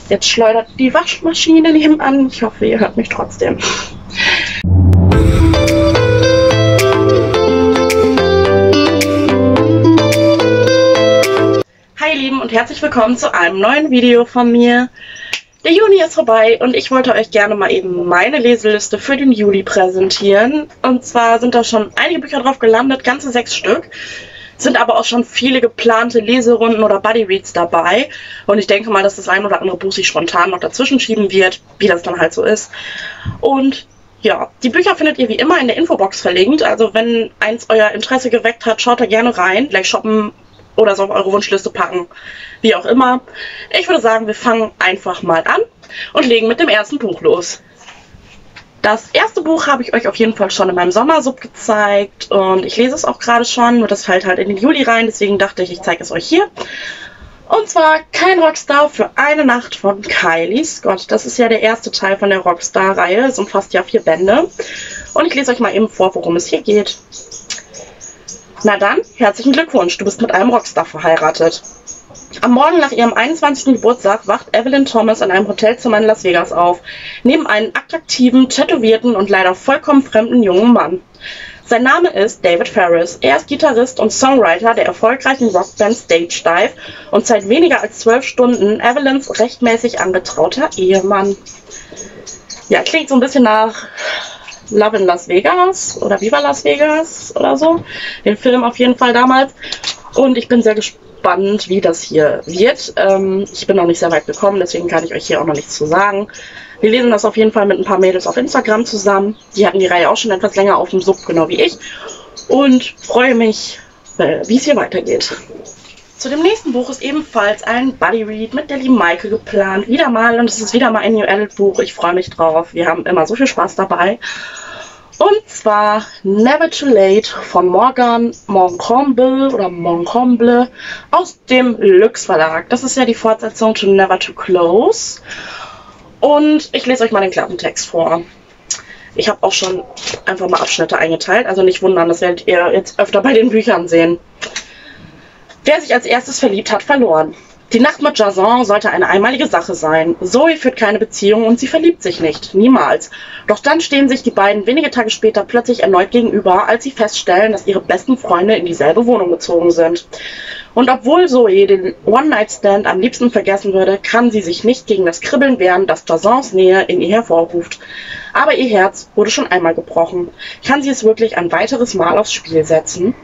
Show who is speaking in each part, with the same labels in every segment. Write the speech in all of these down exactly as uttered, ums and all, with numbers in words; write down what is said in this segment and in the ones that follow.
Speaker 1: Jetzt schleudert die Waschmaschine nebenan. Ich hoffe, ihr hört mich trotzdem. Hi ihr Lieben und herzlich willkommen zu einem neuen Video von mir. Der Juni ist vorbei und ich wollte euch gerne mal eben meine Leseliste für den Juli präsentieren. Und zwar sind da schon einige Bücher drauf gelandet, ganze sechs Stück. Sind aber auch schon viele geplante Leserunden oder Buddy-Reads dabei. Und ich denke mal, dass das ein oder andere Buch sich spontan noch dazwischen schieben wird, wie das dann halt so ist. Und ja, die Bücher findet ihr wie immer in der Infobox verlinkt. Also wenn eins euer Interesse geweckt hat, schaut da gerne rein. Gleich shoppen oder so auf eure Wunschliste packen, wie auch immer. Ich würde sagen, wir fangen einfach mal an und legen mit dem ersten Buch los. Das erste Buch habe ich euch auf jeden Fall schon in meinem Sommersub gezeigt und ich lese es auch gerade schon, nur das fällt halt in den Juli rein, deswegen dachte ich, ich zeige es euch hier. Und zwar Kein Rockstar für eine Nacht von Kylie Scott. Das ist ja der erste Teil von der Rockstar-Reihe, es umfasst ja vier Bände. Und ich lese euch mal eben vor, worum es hier geht. Na dann, herzlichen Glückwunsch, du bist mit einem Rockstar verheiratet. Am Morgen nach ihrem einundzwanzigsten Geburtstag wacht Evelyn Thomas in einem Hotelzimmer in Las Vegas auf, neben einem attraktiven, tätowierten und leider vollkommen fremden jungen Mann. Sein Name ist David Ferris. Er ist Gitarrist und Songwriter der erfolgreichen Rockband Stage Dive und seit weniger als zwölf Stunden Evelyns rechtmäßig angetrauter Ehemann. Ja, klingt so ein bisschen nach Love in Las Vegas oder Viva Las Vegas oder so. Den Film auf jeden Fall damals. Und ich bin sehr gespannt, wie das hier wird. Ähm, ich bin noch nicht sehr weit gekommen, deswegen kann ich euch hier auch noch nichts zu sagen. Wir lesen das auf jeden Fall mit ein paar Mädels auf Instagram zusammen. Die hatten die Reihe auch schon etwas länger auf dem Sub, genau wie ich. Und freue mich, äh, wie es hier weitergeht. Zu dem nächsten Buch ist ebenfalls ein Buddy Read mit der lieben Maike geplant. Wieder mal, und es ist wieder mal ein New Adult Buch. Ich freue mich drauf. Wir haben immer so viel Spaß dabei. Und zwar Never Too Late von Morgan Moncomble oder Moncomble aus dem Lux Verlag. Das ist ja die Fortsetzung zu Never Too Close. Und ich lese euch mal den Klappentext vor. Ich habe auch schon einfach mal Abschnitte eingeteilt. Also nicht wundern, das werdet ihr jetzt öfter bei den Büchern sehen. Wer sich als erstes verliebt hat, verloren. Die Nacht mit Jason sollte eine einmalige Sache sein. Zoe führt keine Beziehung und sie verliebt sich nicht. Niemals. Doch dann stehen sich die beiden wenige Tage später plötzlich erneut gegenüber, als sie feststellen, dass ihre besten Freunde in dieselbe Wohnung gezogen sind. Und obwohl Zoe den One-Night-Stand am liebsten vergessen würde, kann sie sich nicht gegen das Kribbeln wehren, das Jasons Nähe in ihr hervorruft. Aber ihr Herz wurde schon einmal gebrochen. Kann sie es wirklich ein weiteres Mal aufs Spiel setzen?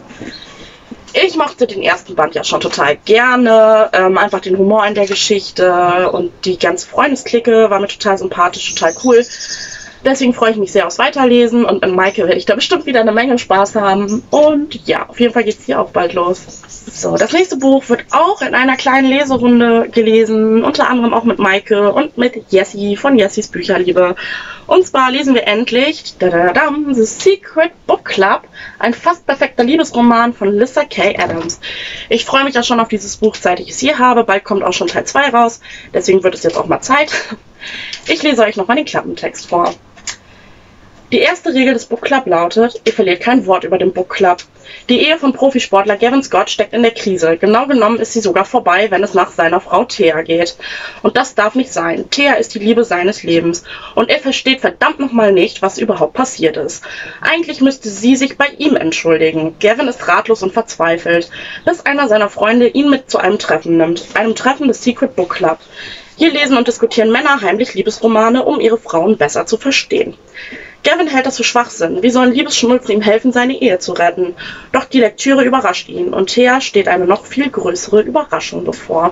Speaker 1: Ich mochte den ersten Band ja schon total gerne, ähm, einfach den Humor in der Geschichte und die ganze Freundesklicke war mir total sympathisch, total cool. Deswegen freue ich mich sehr aufs Weiterlesen und mit Maike werde ich da bestimmt wieder eine Menge Spaß haben. Und ja, auf jeden Fall geht es hier auch bald los. So, das nächste Buch wird auch in einer kleinen Leserunde gelesen, unter anderem auch mit Maike und mit Jessie von Jessies Bücherliebe. Und zwar lesen wir endlich dadadadam, The Secret Book Club, ein fast perfekter Liebesroman von Lyssa Kay Adams. Ich freue mich ja schon auf dieses Buch, seit ich es hier habe. Bald kommt auch schon Teil zwei raus, deswegen wird es jetzt auch mal Zeit. Ich lese euch nochmal den Klappentext vor. Die erste Regel des Book Club lautet, ihr verliert kein Wort über den Book Club. Die Ehe von Profisportler Gavin Scott steckt in der Krise. Genau genommen ist sie sogar vorbei, wenn es nach seiner Frau Thea geht. Und das darf nicht sein. Thea ist die Liebe seines Lebens. Und er versteht verdammt nochmal nicht, was überhaupt passiert ist. Eigentlich müsste sie sich bei ihm entschuldigen. Gavin ist ratlos und verzweifelt, bis einer seiner Freunde ihn mit zu einem Treffen nimmt. Einem Treffen des Secret Book Club. Hier lesen und diskutieren Männer heimlich Liebesromane, um ihre Frauen besser zu verstehen. Gavin hält das für Schwachsinn. Wie sollen Liebesschnulzen ihm helfen, seine Ehe zu retten? Doch die Lektüre überrascht ihn und Thea steht eine noch viel größere Überraschung bevor.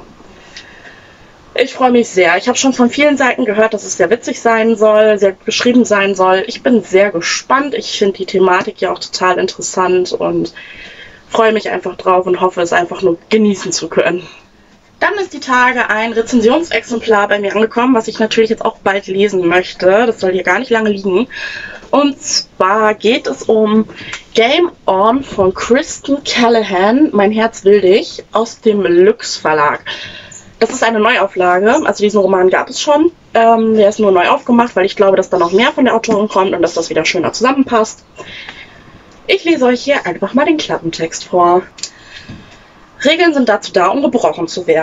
Speaker 1: Ich freue mich sehr. Ich habe schon von vielen Seiten gehört, dass es sehr witzig sein soll, sehr gut geschrieben sein soll. Ich bin sehr gespannt. Ich finde die Thematik ja auch total interessant und freue mich einfach drauf und hoffe, es einfach nur genießen zu können. Dann ist die Tage ein Rezensionsexemplar bei mir angekommen, was ich natürlich jetzt auch bald lesen möchte. Das soll hier gar nicht lange liegen. Und zwar geht es um Game On von Kristen Callahan, Mein Herz will dich, aus dem Lux Verlag. Das ist eine Neuauflage, also diesen Roman gab es schon. Ähm, der ist nur neu aufgemacht, weil ich glaube, dass da noch mehr von der Autorin kommt und dass das wieder schöner zusammenpasst. Ich lese euch hier einfach mal den Klappentext vor. Regeln sind dazu da, um gebrochen zu werden.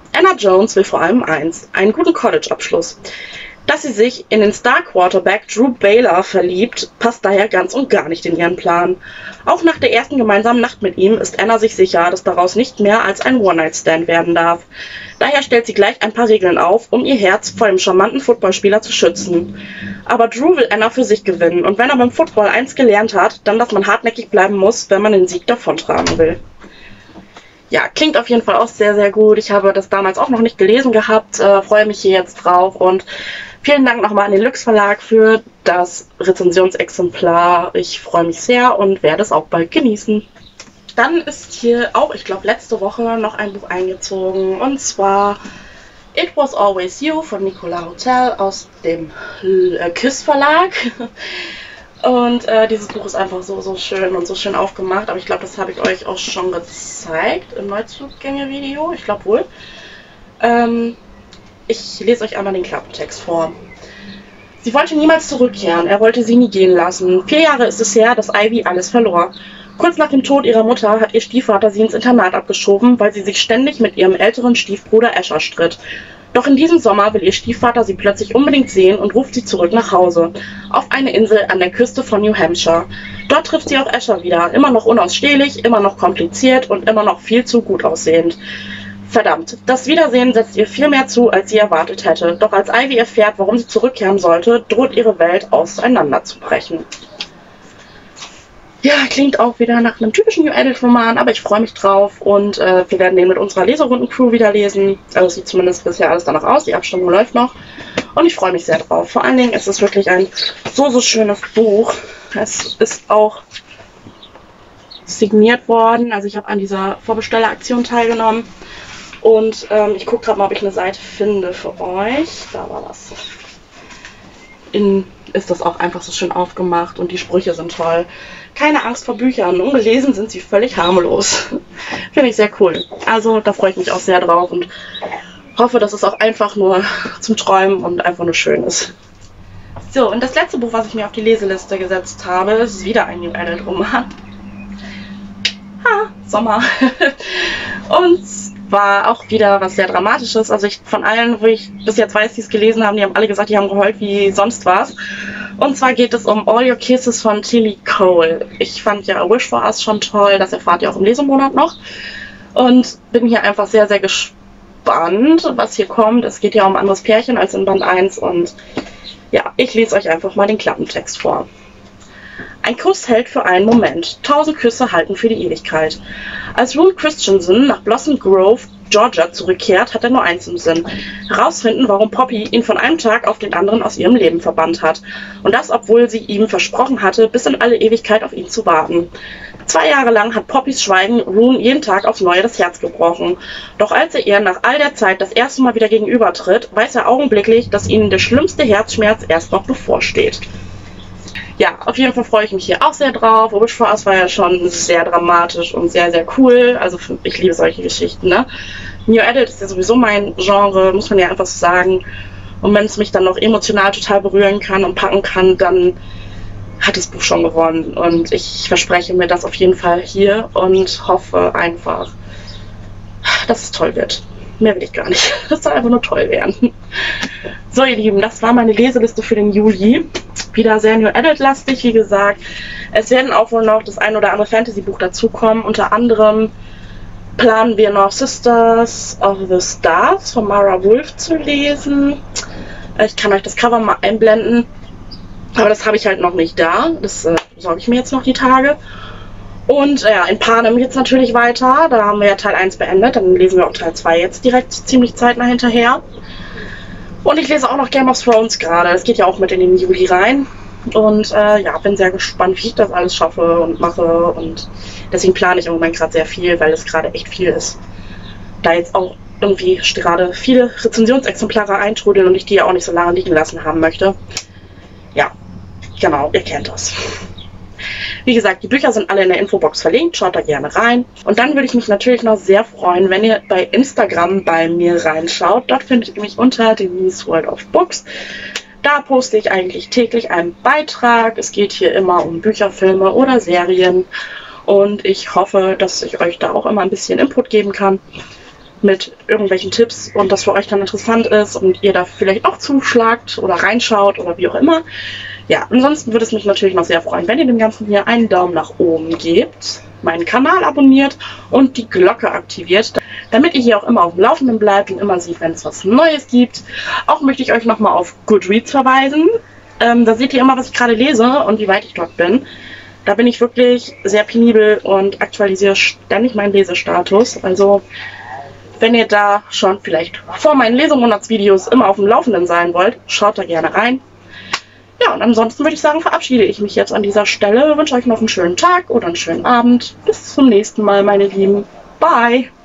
Speaker 1: Anna Jones will vor allem eins, einen guten College-Abschluss. Dass sie sich in den Star-Quarterback Drew Baylor verliebt, passt daher ganz und gar nicht in ihren Plan. Auch nach der ersten gemeinsamen Nacht mit ihm ist Anna sich sicher, dass daraus nicht mehr als ein One-Night-Stand werden darf. Daher stellt sie gleich ein paar Regeln auf, um ihr Herz vor dem charmanten Footballspieler zu schützen. Aber Drew will Anna für sich gewinnen und wenn er beim Football eins gelernt hat, dann, dass man hartnäckig bleiben muss, wenn man den Sieg davontragen will. Ja, klingt auf jeden Fall auch sehr, sehr gut. Ich habe das damals auch noch nicht gelesen gehabt, äh, freue mich hier jetzt drauf und vielen Dank nochmal an den Lüx Verlag für das Rezensionsexemplar. Ich freue mich sehr und werde es auch bald genießen. Dann ist hier auch, ich glaube, letzte Woche noch ein Buch eingezogen und zwar It Was Always You von Nicola Hotel aus dem äh, Kiss Verlag. Und äh, dieses Buch ist einfach so, so schön und so schön aufgemacht. Aber ich glaube, das habe ich euch auch schon gezeigt im Neuzugänge-Video. Ich glaube wohl. Ähm, ich lese euch einmal den Klappentext vor. Sie wollte niemals zurückkehren. Er wollte sie nie gehen lassen. Vier Jahre ist es her, dass Ivy alles verlor. Kurz nach dem Tod ihrer Mutter hat ihr Stiefvater sie ins Internat abgeschoben, weil sie sich ständig mit ihrem älteren Stiefbruder Asher stritt. Doch in diesem Sommer will ihr Stiefvater sie plötzlich unbedingt sehen und ruft sie zurück nach Hause, auf eine Insel an der Küste von New Hampshire. Dort trifft sie auch Asher wieder, immer noch unausstehlich, immer noch kompliziert und immer noch viel zu gut aussehend. Verdammt, das Wiedersehen setzt ihr viel mehr zu, als sie erwartet hätte. Doch als Ivy erfährt, warum sie zurückkehren sollte, droht ihre Welt auseinanderzubrechen. Ja, klingt auch wieder nach einem typischen New Adult Roman, aber ich freue mich drauf und äh, wir werden den mit unserer Leserunden-Crew wieder lesen. Also sieht zumindest bisher alles danach aus, die Abstimmung läuft noch und ich freue mich sehr drauf. Vor allen Dingen ist es wirklich ein so, so schönes Buch. Es ist auch signiert worden, also ich habe an dieser Vorbestelleraktion teilgenommen und ähm, ich gucke gerade mal, ob ich eine Seite finde für euch. Da war was. In ist das auch einfach so schön aufgemacht und die Sprüche sind toll. Keine Angst vor Büchern, ungelesen sind sie völlig harmlos. Finde ich sehr cool. Also da freue ich mich auch sehr drauf und hoffe, dass es auch einfach nur zum Träumen und einfach nur schön ist. So, und das letzte Buch, was ich mir auf die Leseliste gesetzt habe, ist wieder ein New Adult Roman. Ha, Sommer. Und war auch wieder was sehr Dramatisches. Also ich von allen, wo ich bis jetzt weiß, die es gelesen haben, die haben alle gesagt, die haben geheult wie sonst was. Und zwar geht es um All Your Kisses von Tilly Cole. Ich fand ja A Wish for Us schon toll, das erfahrt ihr auch im Lesemonat noch. Und bin hier einfach sehr, sehr gespannt, was hier kommt. Es geht ja um ein anderes Pärchen als in Band eins und ja, ich lese euch einfach mal den Klappentext vor. Ein Kuss hält für einen Moment, tausend Küsse halten für die Ewigkeit. Als Rune Christensen nach Blossom Grove, Georgia zurückkehrt, hat er nur eins im Sinn: herausfinden, warum Poppy ihn von einem Tag auf den anderen aus ihrem Leben verbannt hat. Und das, obwohl sie ihm versprochen hatte, bis in alle Ewigkeit auf ihn zu warten. Zwei Jahre lang hat Poppys Schweigen Rune jeden Tag aufs Neue das Herz gebrochen. Doch als er ihr nach all der Zeit das erste Mal wieder gegenübertritt, weiß er augenblicklich, dass ihnen der schlimmste Herzschmerz erst noch bevorsteht. Ja, auf jeden Fall freue ich mich hier auch sehr drauf. A Wish for Us war ja schon sehr dramatisch und sehr, sehr cool. Also ich liebe solche Geschichten, ne? New Adult ist ja sowieso mein Genre, muss man ja einfach so sagen. Und wenn es mich dann noch emotional total berühren kann und packen kann, dann hat das Buch schon gewonnen. Und ich verspreche mir das auf jeden Fall hier und hoffe einfach, dass es toll wird. Mehr will ich gar nicht. Das soll einfach nur toll werden. So, ihr Lieben, das war meine Leseliste für den Juli. Wieder sehr New Adult-lastig, wie gesagt. Es werden auch wohl noch das ein oder andere Fantasy-Buch dazukommen. Unter anderem planen wir noch Sisters of the Stars von Mara Wolf zu lesen. Ich kann euch das Cover mal einblenden. Aber das habe ich halt noch nicht da. Das äh, besorge ich mir jetzt noch die Tage. Und ja, in Panem geht es natürlich weiter. Da haben wir ja Teil eins beendet. Dann lesen wir auch Teil zwei jetzt direkt ziemlich zeitnah hinterher. Und ich lese auch noch Game of Thrones gerade. Das geht ja auch mit in den Juli rein. Und äh, ja, bin sehr gespannt, wie ich das alles schaffe und mache. Und deswegen plane ich im Moment gerade sehr viel, weil es gerade echt viel ist. Da jetzt auch irgendwie gerade viele Rezensionsexemplare eintrudeln und ich die ja auch nicht so lange liegen lassen haben möchte. Ja, genau, ihr kennt das. Wie gesagt, die Bücher sind alle in der Infobox verlinkt, schaut da gerne rein. Und dann würde ich mich natürlich noch sehr freuen, wenn ihr bei Instagram bei mir reinschaut. Dort findet ihr mich unter Denise World of Books. Da poste ich eigentlich täglich einen Beitrag. Es geht hier immer um Bücher, Filme oder Serien. Und ich hoffe, dass ich euch da auch immer ein bisschen Input geben kann. mit irgendwelchen Tipps und das für euch dann interessant ist und ihr da vielleicht auch zuschlagt oder reinschaut oder wie auch immer. Ja, ansonsten würde es mich natürlich noch sehr freuen, wenn ihr dem Ganzen hier einen Daumen nach oben gebt, meinen Kanal abonniert und die Glocke aktiviert, damit ihr hier auch immer auf dem Laufenden bleibt und immer seht, wenn es was Neues gibt. Auch möchte ich euch nochmal auf Goodreads verweisen. Ähm, da seht ihr immer, was ich gerade lese und wie weit ich dort bin. Da bin ich wirklich sehr penibel und aktualisiere ständig meinen Lesestatus. Also wenn ihr da schon vielleicht vor meinen Lesemonatsvideos immer auf dem Laufenden sein wollt, schaut da gerne rein. Ja, und ansonsten würde ich sagen, verabschiede ich mich jetzt an dieser Stelle. Wünsche euch noch einen schönen Tag oder einen schönen Abend. Bis zum nächsten Mal, meine Lieben. Bye!